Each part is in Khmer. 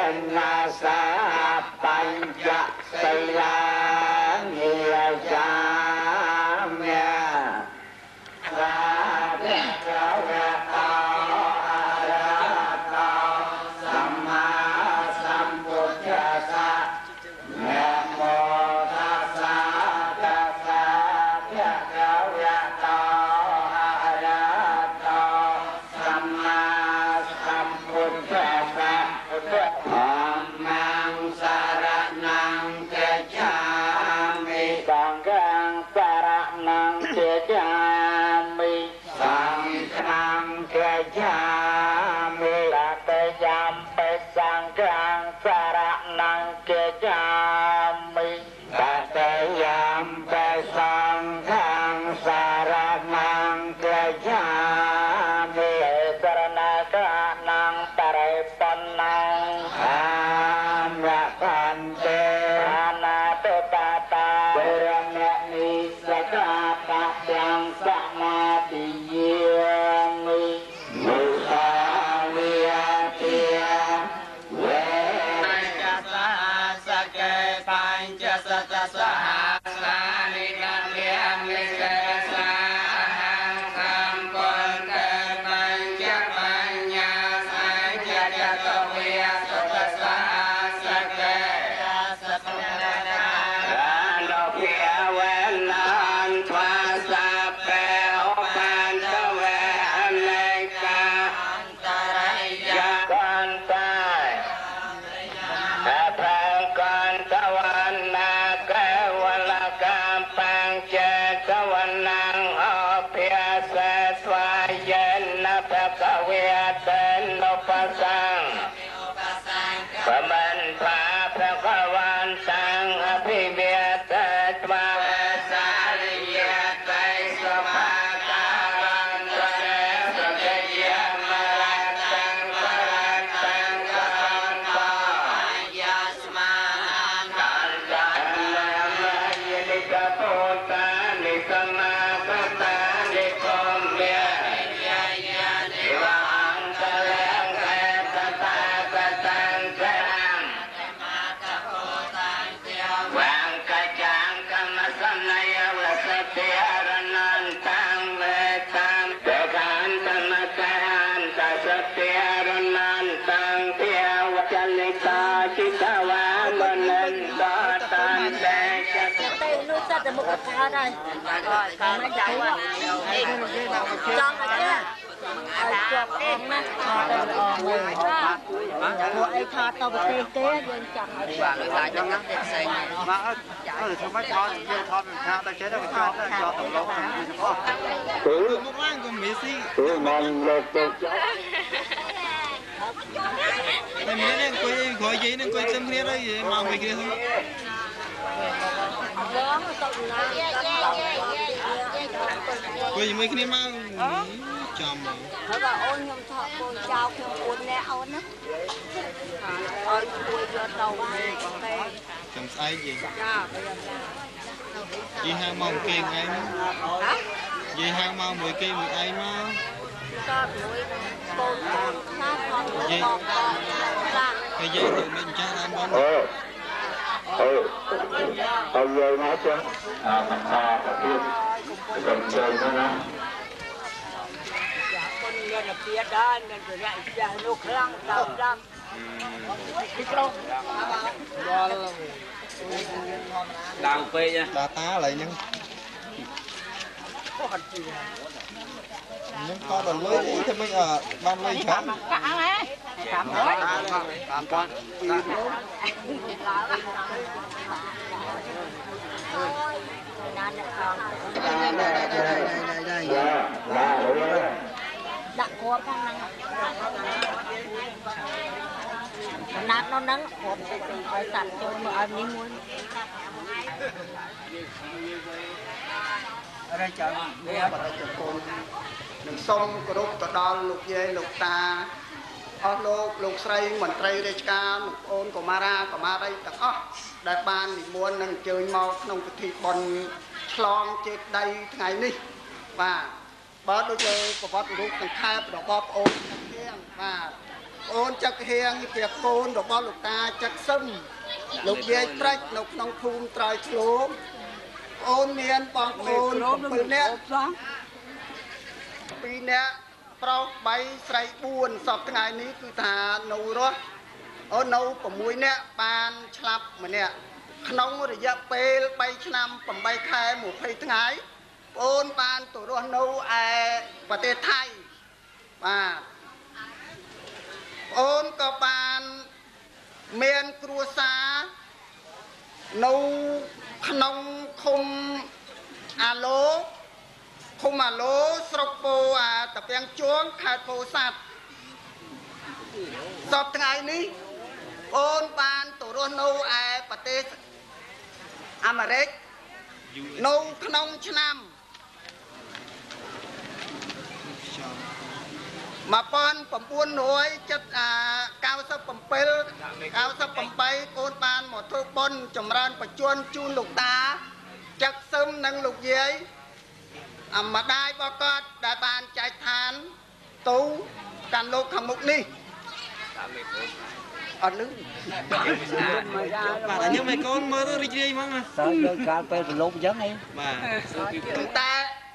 นาสาปัญจศีลานิจามิลาเดชะเวตาอะระตาสัมมาสัมพุทธัสสะนะโมตัสสะตัสสะภะคะวะโตอะระโตสัมมาสัมพุทธัสสะธัมมังสรณังคัจฉามิสังฆังสรณังคัจฉามิสังฆังคัจฉามิตัตยัมปิสังฆังสรณังคัจฉามิตัตยัมปิสังฆังสรณังคัจฉามิสรณะกานังตริปันนังอานะพันเตอานาตุตาตาเวรมณีสกาตะยังสมาธิเยมิมุสาวิยติเวปัญจสหสเกปัญจสัตสหสานิกาเมียมิเกสาหังสัมปุญเกปัญจปัญญาสัญจจตวิยสัตสหสเกสัตตนาโลเกียเวนันทวาสัพเพอุปันตเวอเนกาอันตรายะกันตายถ้าพระกันตวันนาเกวลกัมปังเจตวันนังอภิเสสวายนะภะคะเวเตนุปสังปมันภาพระคะวันตังอภิเมตตวาสาลิยะไตสภาการันตะสเกยมรัตตังปรัตตังกรันตายัสมานันตังนามายินิกโพตานิสมาคตานิโกมเมยะยะเดวะอันตะเลงเกตตากตังเตอังวังกะจังกรรมสันนยวสติอรนันตังเวตังเดกันตมะกันตสติอรนันตังเทวจันลิตาจิตวามนันตาตันเตชะเตนุสัตตมุขคาได้การไม่จังว่าจองอะไรเนี่ยจอบเองนะทอดออกเลยหัวไอ้ทอดตัวเตะเตะยืนจับว่าเลยตายจังนะเด็กใส่มาทำไมทอดเยอะทอดเป็นข้าวแต่เช้าได้เป็นทอดแล้วทอดตกลงเฉพาะมุกล่างก็มีสิมันเล็กตัวแต่เมื่อเนี่ยคุยขอยีนึงคุยจำเนียได้มาไม่กี่ทีคุยไม่กี่มาจำเขาบอกโอนยมทอดโอนเจ้าเพียงโอนแล้วเอานะโอนคุยเยอะเราจำใส่จริงยี่ห้างมองเก่งไงมั้งยี่ห้างมองมวยเก่งมวยไอ้มั้งก็มวยโอนหน้าทองยี่ไอ้ยี่ถึงเป็นจ้าอันนั้นเอาเลยนะจ๊ะมันตาประเทศเป็นเชิงนะคนเงินเพียด้านเงินจะจะลูกครั้งดำดำที่กรงดังไปnhaตาตาอะไรยังnhưng con còn lưới đi thì mình ở ban lưới chấm cạn ấy cạn đấy cạn con đặt cua con năng nát nó nắng cột phải sạch cho mà ăn miếng muối đây chờ đây bắt đầu chụp cồn đừng xong có lúc có đo lục dây lục ta ở lục xây mình xây đây ca lục ôn của mara của ma đây tất đại ban thì muốn nâng chơi mau nông thị bòn chlong chết đây ngày ní và bớt đôi chơi của bớt lục thằng khai đỏ bóp ôn thằng và អូនจักហៀងជាកូនរបស់លោកតាจักសឹមលោកយាយត្រាច់នៅក្នុងភូមិត្រយឆ្លងអូនមានបងប្អូន7នាក់2នាក់ប្រុស3ស្រី4សពថ្ងៃនេះគឺថានៅរស់អូននៅ6នាក់បានឆ្លាប់ម្នាក់ក្នុងរយៈពេល3ឆ្នាំ8ខែ20ថ្ងៃអូនបានទៅរស់នៅឯប្រទេសថៃបាទអូនក៏បានមានគ្រួសារនៅក្នុងឃុំអាឡូស្រុកពោតាពាំងជួងខេត្តពោធិ៍សាត់សពថ្ងៃនេះអូនបានទៅរស់នៅឯប្រទេសអាមេរិកនៅក្នុងឆ្នាំ1997កូនបានមកធ្វើបុណ្យចម្រើនបច្ចុប្បន្នជូនលោកតាจักសឹមនិងលោកយាយម្ដាយរបស់គាត់ដែលបានចែកឋានទៅកាន់លោកខាងមុខនេះអត់លឺបាទខ្ញុំឲ្យកូនមើលរីករាយហ្មងណាតើយើងកាលពេលប្រឡូបអញ្ចឹងហីបាទតែ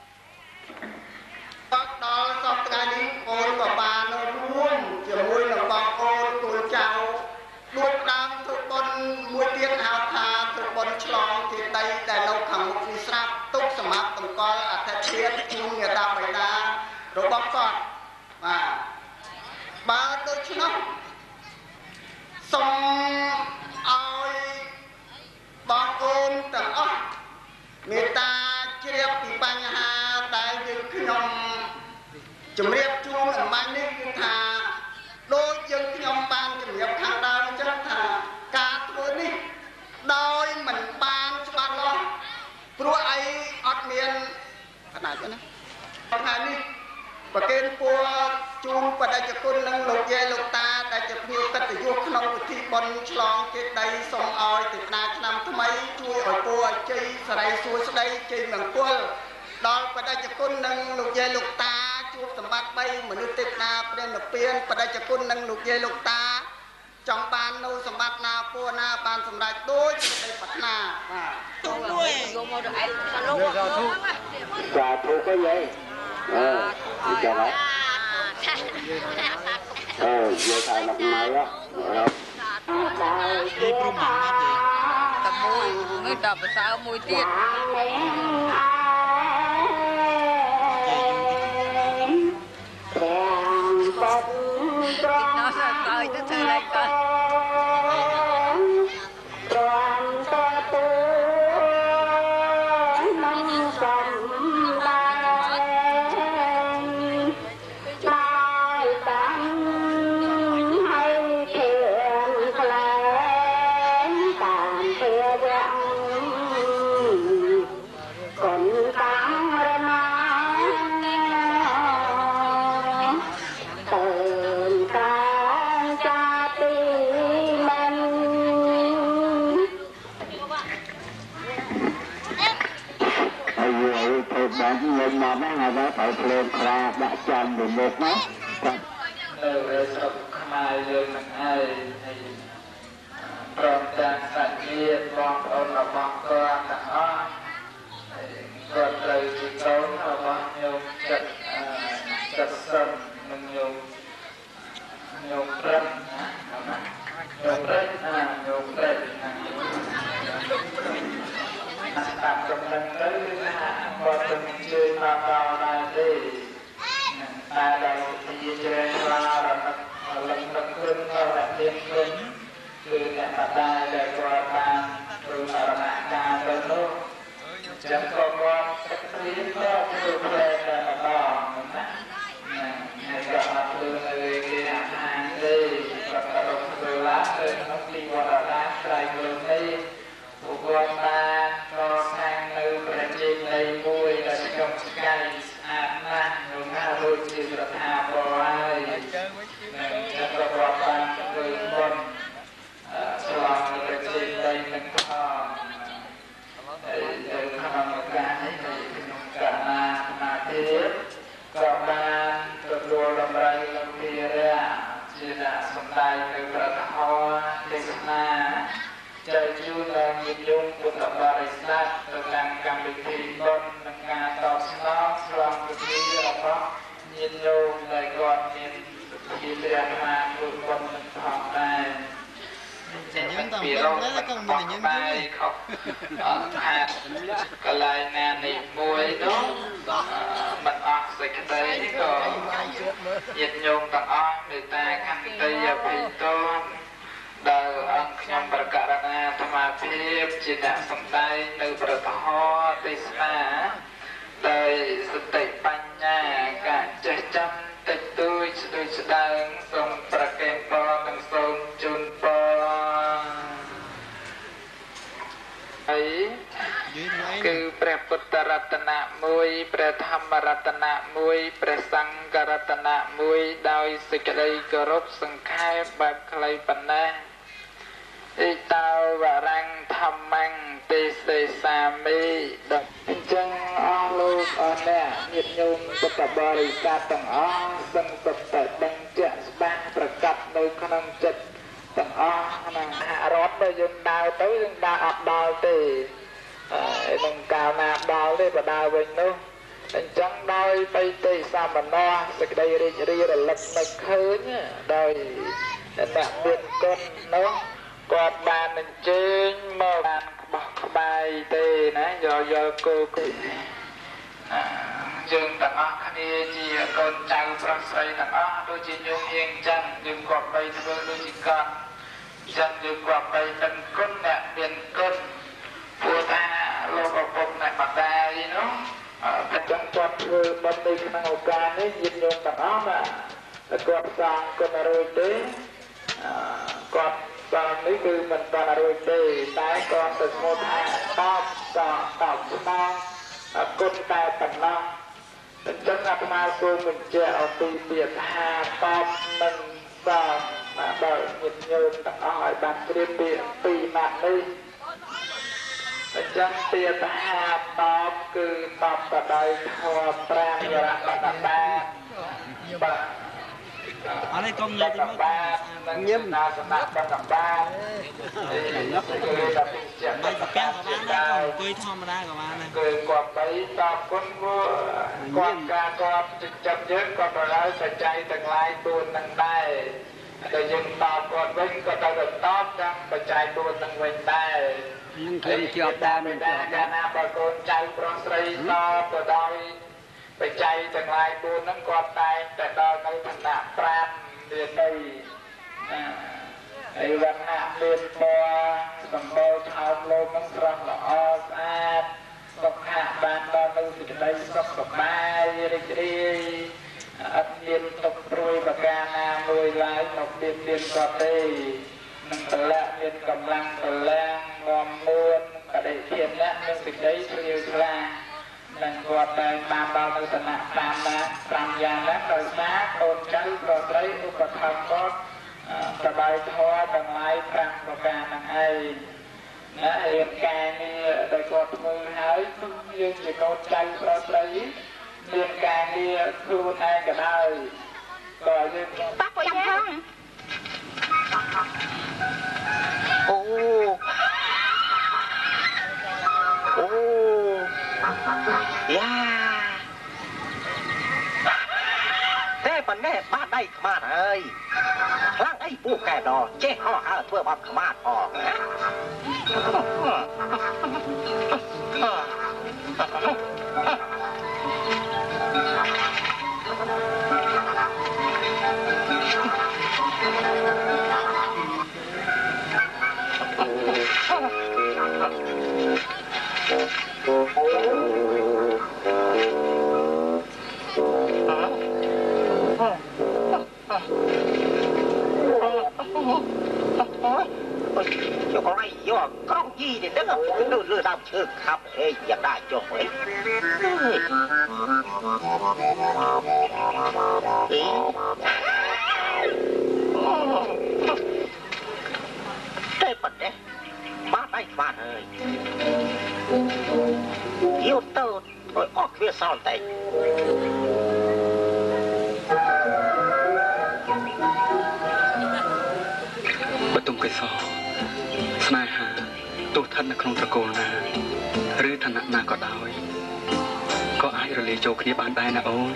ដល់សពថ្ងៃនេះអូនក៏បានរួមជាមួយនឹងបងប្អូនកូនចៅដួលដើមធ្វើបុណ្យមួយទៀតហៅថាធ្វើបុណ្យឆ្លងទីដីដែលនៅខាងមុខនេះស្រាប់ទុកសម្រាប់តម្កល់អធិជាតិជូនញាតិបិតារបស់គាត់បាទបើដូច្នោះសូមឲ្យបងប្អូនទាំងអស់មេត្តាជ្រាបពីបញ្ហាដែលយើងខ្ញុំជំរាបជូនអំបញ្ញនេះគឺថាដូចយើងខ្ញុំបានជំរាបខាងដើមអញ្ចឹងថាការធ្វើនេះដោយមិនបានច្បាស់លាស់ព្រោះអីអត់មានកណ្ដាលទេណាថ្ងៃនេះប្រគេនពរជូនបដិជគុណនឹងលោកយាយលោកតាដែលជាភ្ញៀវកិត្តិយសក្នុងពិធីបុណ្យឆ្លងចេតិយសូមឲ្យទេវតាឆ្នាំថ្មីជួយឲ្យពរឲ្យជ័យសិរីសួស្តីជ័យមង្គលដល់បដិជគុណនឹងលោកយាយលោកតាជួបសម្បត្តិ3មនុស្សទេវតាព្រះនិព្វានបដិជគុណនឹងលោកយាយលោកតាចង់បាននៅសម្បត្តិណាពរណាបានសម្រេចដូចសេចក្តីប្រាថ្នាបាទទុំមួយយកមកដល់ឯងសាឡូសាធុក៏យាយអឺចា៎យកថាលំណៃនេះព្រមមកតែមួយងើបដល់ប្រសើរមួយទៀតមកហ្នឹងហើយត្រូវភ្លើងខ្លាដាក់ចំពីមុខណានៅស្រុកខ្មែរយើងនឹងហើយព្រមទាំងសាច់ញាតិបងប្អូនរបស់គាត់ទាំងអស់គាត់ត្រូវជាកូនរបស់ញោមចិត្តសឹមនិងញោមព្រឹកណាញោមព្រឹកតាមចំណឹងទៅគឺថាគាត់មិនជួយមកដល់ដែរទេតែដល់ជាជ្រែងខ្លារនឹកគ្រឹងរបស់ទៀតវិញគឺអ្នកបដាដែលគាត់បានព្រមអរណការទៅនោះចឹងក៏គាត់ទឹកព្រៀងក៏ធ្វើផ្លែតែម្ដងណាហើយក៏អត់ធ្វើនៅគេអាហារទេគាត់ក៏រកធ្វើឡើងទៅក្នុងទីវត្តអារាមត្រៃលើនេះពួកគាត់បានកសាងនៅប្រជាដីមួយដែលចំស្កៃស្អាតណាស់នៅណាដូចជាប្រថាបហើយនិងក៏គាត់បានធ្វើបុណ្យឆ្លងប្រជាដីនឹងផងហើយនៅក្នុងឱកាសនេះក្នុងកាលណាសមាធិក៏បានទទួលតម្រៃលោកភារៈជាអ្នក là nghiệp dụng của tập bà đại sát từ làm cảm bị thị tôn nâng ngà tỏ nó lòng của thị là có nhiên nhô lại còn nhiên thị liệt mà của con mình học này bị rong bọc tay không hạt cái lại nè nị mùi đó mình ọc sẽ cái đấy có nhiệt nhung tặng ọc người ta khăn tây và bị tôn đời ông nhằm bật cả ra tham gia phép chỉ đã sống tay nơi bật ho tây xa đời sự tẩy bánh nhà cả chơi chăm tịch tôi sẽ đang sống bật kèm bò nâng sống chôn bò ấy cứព្រះពុទ្ធរតនៈមួយព្រះធម្មរតនៈមួយព្រះសង្ឃរតនៈមួយដោយសេចក្តីគោរពសង្ខេបបែបខ្លីប៉ុណ្ណាអ៊ីតោវរੰធម្មੰទេសេសាមីដល់អញ្ចឹងអស់លោកអស់អ្នកញាតិញោមពុទ្ធបរិស័ទទាំងអស់សឹងសុទ្ធតែដឹងជាក់ច្បាស់ប្រកបនៅក្នុងចិត្តទាំងអស់ហ្នឹងរត់ទៅយើងដើរទៅយើងដើរអត់ដល់ទេនឹងកាលណាដល់ទេបដាវិញនោះអញ្ចឹងដោយបៃតេសាមណោសេចក្តីរីករាយរលឹកនឹកឃើញដោយអ្នកមានគុណនោះគាត់បានអញ្ជើញមកបានក្បោះក្បាយទេណាយល់គោគិយើងទាំងអស់គ្នាជាកូនចៅប្រុសស្រីទាំងអស់ដូចជាញោមហៀងចឹងយើងគាត់បីធ្វើដូចជាកត់ចឹងយើងគាត់បីដឹងគុណអ្នកមានគុណព្រោះថាលោកឪពុកអ្នកម្ដាយនោះតែចឹងគាត់ធ្វើបុណ្យនៅក្នុងឱកាសនេះញាតិញោមទាំងអស់ណាគាត់សងគុណរួចទេគាត់សងនេះគឺមិនបានរួចទេតែគាត់ទៅស្មូតថាតបស្នងគុណតែប៉ុណ្ណោះអញ្ចឹងអាត្មាគូបញ្ជាក់អំពីពាក្យថាតបមិនសងដល់ញាតិញោមទាំងអស់ឲ្យបានព្រៀបពាក្យពីរម៉ាត់នេះអញ្ចឹងពាក្យថាតបគឺតបទៅដោយធម៌5រតនបាទបាទអរគុណលោកទីមកញឹមណាសម្រាប់បកបាទនោះគឺតែជាមិនប្រកាសបានអង្គុយធម្មតាក៏បានដែរគឺគាត់ទៅតបគុណគាត់ការគាត់ចិត្តយើងគាត់ទៅឲ្យបច្ច័យទាំងឡាយ4នឹងដែរតែយើងតបគាត់វិញគាត់ទៅតបទាំងបច្ច័យ4នឹងវិញដែរយើងឃើញជាប់ដែរមិនជាប់ដែរណាបើកូនចៅប្រុសស្រីតបទៅដោយបច្ច័យទាំងឡាយ4នឹងគាត់តែងតែដល់នៅឋានៈ5មានន័យហើយវណ្ណៈមានពណ៌សម្បូរថោកលោកនឹងស្រស់ល្អស្អាតសុខៈបានដល់នៅសេចក្តីសុខសប្បាយរីករាយអត់មានទុក្ខព្រួយប្រការណាមួយឡើយមកមានគាត់ទេនឹងតម្លាក់មានកម្លាំងតម្លាងងំមួនបដិធានៈនឹងសេចក្តីជ្រាលជ្រានឹងគាត់តែបានដល់នៅឋានៈ5យ៉ាងណាដោយសារកូនចៅប្រុសស្រីឧបត្ថម្ភគាត់សបាយធម៌ទាំងឡាយ5ប្រការហ្នឹងឯងណារៀនការងារដែលគាត់ធ្វើហើយយើងជាកូនចៅប្រុសស្រីមានការងារខ្លួនឯងក៏ដោយក៏យើងបាក់យ៉ាងផងអូយ៉ាតែប៉ុណ្ណេះបាត់ដៃខ្មាតហើយខ្លាំងអីពូកែដចេះហោះហើរធ្វើបាត់ខ្មាតអស់chỗ có ai vô con gì thì đứng lừa đảo chưa khắp ê giờ đại chỗ ấy đây bật đấy bát đây bạn ơi yêu tơ rồi óc phía sau tay Betul kisah ស្នេហាទទោះឋាននៅក្នុងត្រកូលណាឬឋានៈណាក៏ដោយក៏អាចរលាយចូលគ្នាបានដែរណាអូន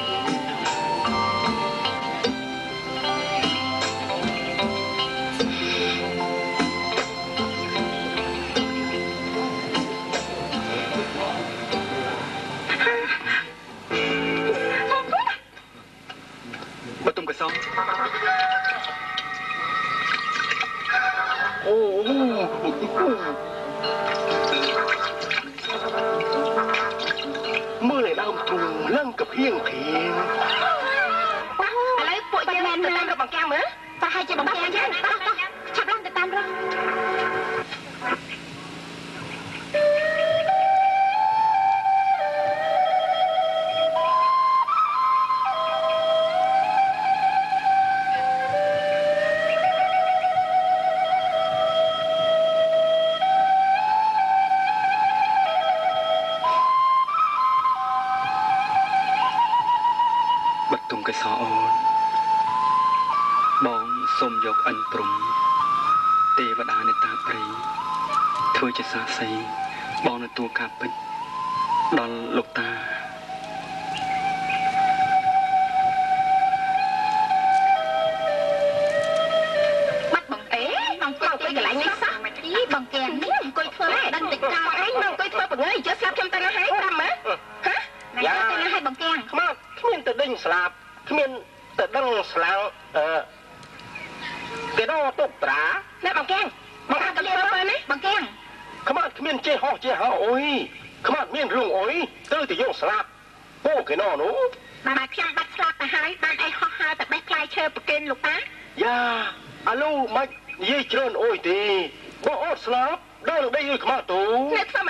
បើទុំកសោអូមើលឲ្យដើមទ្រូងឡើងកភៀងភៀងឥឡូវពួកយើងទៅតាមរកបង្កាំងមើលប្រហែលជាបង្កាំងយ៉ាងឆាប់ឡើងទៅតាមរកកសោអូនបងសូមយកអិនព្រំទេវតានេតាព្រីធ្វើជាសាស័យបងទទួលការពិតដល់លោកតាបាត់បងអេបងទៅកន្លែងនេះសោះទីបងកែនេះអង្គុយធ្វើអីដឹងតែកោឯងមកអង្គុយធ្វើបង្ើយជឿស្លាប់ខ្ញុំទៅណាហើយតាមមើលហ៎យ៉ាទៅណាហើយបងកែខ្មោចគ្មានទៅដេញស្លាប់គ្មានទៅដឹងស្លាងគេដោទុកត្រាណែបងកែងបងអត់ទៅធ្វើណាបងកែងខ្មោចគ្មានចេះហោះចេះហើអុយខ្មោចមានរឿងអុយទៅទៅយកស្លាប់ពោគេណោនោះបាទខ្ញុំបាត់ស្លាប់ទៅហើយបានអីហោះហើទៅបេះផ្លែឈើប្រគេនលោកតាយ៉ាអាឡូមិននិយាយច្រើនអុយទេបងអត់ស្លាប់ដល់ដីខ្មោចទូអ្នកធ្វើ